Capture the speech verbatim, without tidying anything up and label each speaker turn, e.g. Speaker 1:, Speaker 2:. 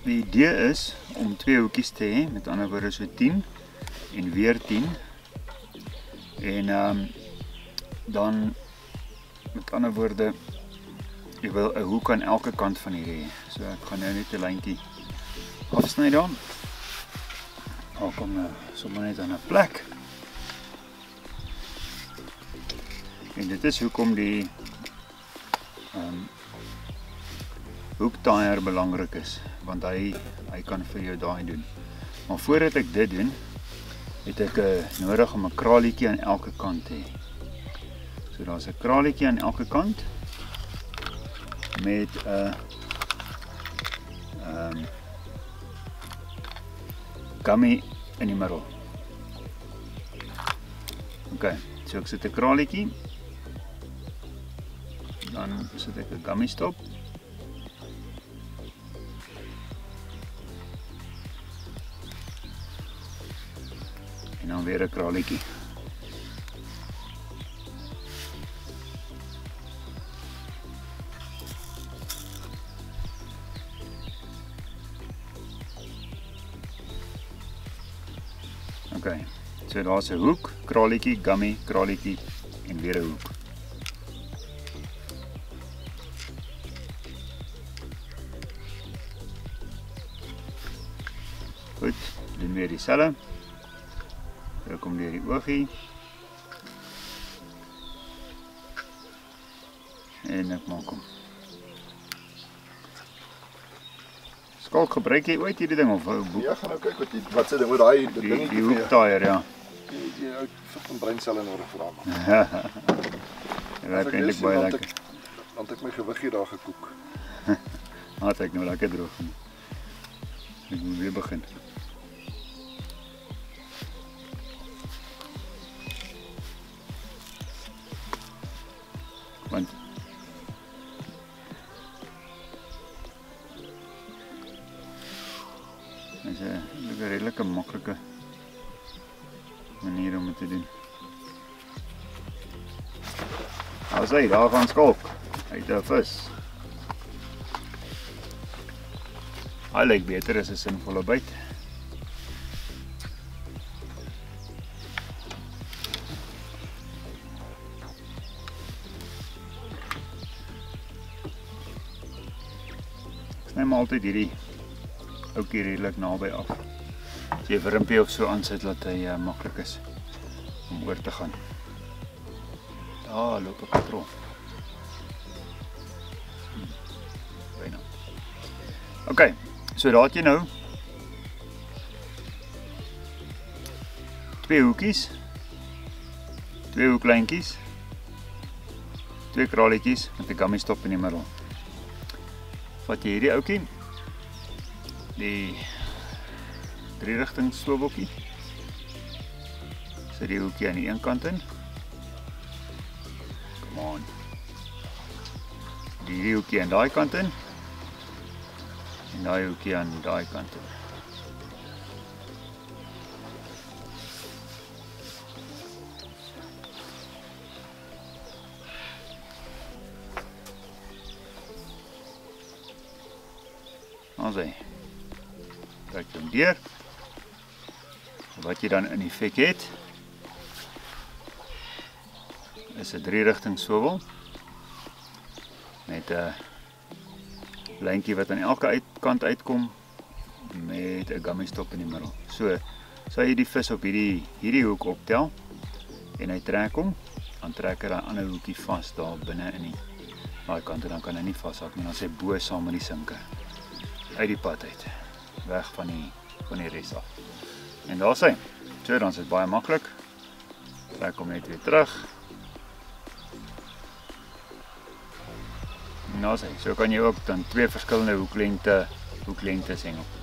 Speaker 1: die idee is om twee hoekies te hê, met ander woorde so tien en weer tien. En um, dan met ander woorde, jy wil 'n hoek aan elke kant van hierdie hê. So ek gaan nou net 'n lyntjie afsny dan. Daar kom nou sommer net aan 'n plek. En dit is hoekom die um, hoektaier belangrik is, want hy, hy kan vir jou daai doen. Maar voordat ek dit doen, het ek uh, nodig om 'n kralietjie aan elke kant te hê. So daar's 'n kralietjie aan elke kant met 'n uh, um, gummy in die middel. Ok, so ek sit 'n kralietjie, dan sit ek 'n gummy stop. En dan weer 'n kralietjie. Ok, so daar's 'n hoek, kralietjie, gummy, kralietjie en weer 'n hoek. Goed, doen weer dieselfde. So kom deur die oogie. En ek maak hom. Skalk, gebruik jy ooit hierdie ding of boek?
Speaker 2: Ja, gaan nou kyk wat jy wat sê ding oor daai
Speaker 1: Die,
Speaker 2: dingetjie.
Speaker 1: die hoektaier, ja.
Speaker 2: Die die ou van breinselle nodig vir hom.
Speaker 1: Dit werk eintlik baie lekker.
Speaker 2: Dan het ek my gewig hier daar gekook.
Speaker 1: Laat ek nou lekker droog. Ek moet weer begin. Want dit is 'n redelike maklike manier om dit te doen. As hy daar gaan skalk, uit 'n vis. Hy lyk beter as 'n sinvolle byt. Ek neem altyd hierdie oukie redelik naby af. As jy 'n wurmpie of so aansit, laat hy uh, maklik is om oor te gaan. Daar loop 'n patroon. Hmm. Byna. Ok, so daar het jy nou twee hoekies, twee hoeklyntjies, twee kralietjies met 'n gummy stop in die middel. Vat jy hierdie oukie, die drie rigting swiveltjie, sit die hoekie aan die een kant in. Come on. Die hoekie aan daai kant in. En daai hoekie aan daai kant in. As hy trek hom deur. Wat jy dan in die vek het, is 'n drie rigting swivel met 'n lyntjie wat aan elke uit, kant uitkom met 'n gummy stop in die middel. So, sal jy die vis op hierdie hierdie hoek optel en hy trek hom, dan trek hy daai ander hoekie vas daar binne in die daai kant en dan kan hy nie vashak nie, dan sê bo saam met die sinke uit die pad uit, weg van die van die res af. En daar sê, so dan is dit baie maklik. Trek hom net weer terug. En daar sê, so kan jy ook dan twee verskillende hoeklengte hoeklengtes hengel.